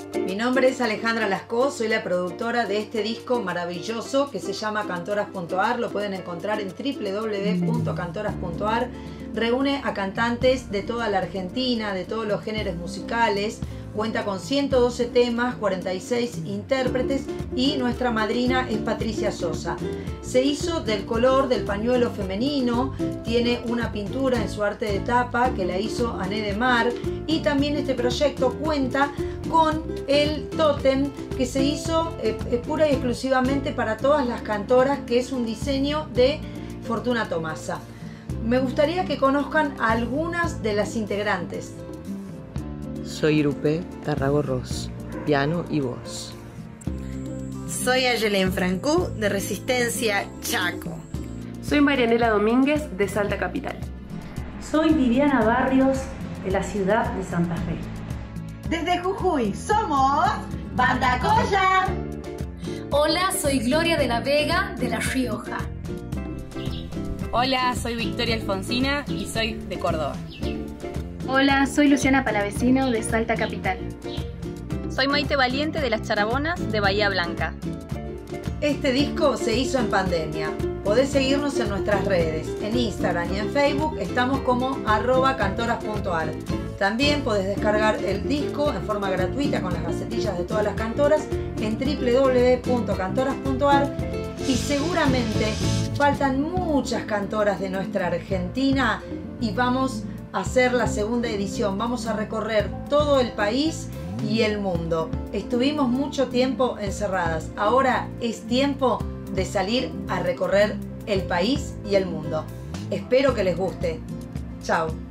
Mi nombre es Alejandra Lascaux, soy la productora de este disco maravilloso que se llama Cantoras.ar. Lo pueden encontrar en www.cantoras.ar. Reúne a cantantes de toda la Argentina, de todos los géneros musicales. Cuenta con 112 temas, 46 intérpretes y nuestra madrina es Patricia Sosa. Se hizo del color del pañuelo femenino, tiene una pintura en su arte de tapa que la hizo Ané de Mar, y también este proyecto cuenta con el tótem que se hizo pura y exclusivamente para todas las cantoras, que es un diseño de Fortuna Tomasa. Me gustaría que conozcan a algunas de las integrantes. Soy Irupé Tarrago Ross, piano y voz. Soy Ayelen Francú, de Resistencia Chaco. Soy Marianela Domínguez, de Salta Capital. Soy Viviana Barrios, de la ciudad de Santa Fe. Desde Jujuy somos Banda Colla. Hola, soy Gloria de la Vega, de La Rioja. Hola, soy Victoria Alfonsina y soy de Córdoba. Hola, soy Luciana Palavecino, de Salta Capital. Soy Maite Valiente, de Las Charabonas, de Bahía Blanca. Este disco se hizo en pandemia. Podés seguirnos en nuestras redes. En Instagram y en Facebook estamos como @cantoras.ar. También podés descargar el disco en forma gratuita con las gacetillas de todas las cantoras en www.cantoras.ar. Y seguramente faltan muchas cantoras de nuestra Argentina y vamos a hacer la segunda edición. Vamos a recorrer todo el país y el mundo. Estuvimos mucho tiempo encerradas. Ahora es tiempo de salir a recorrer el país y el mundo. Espero que les guste. Chao.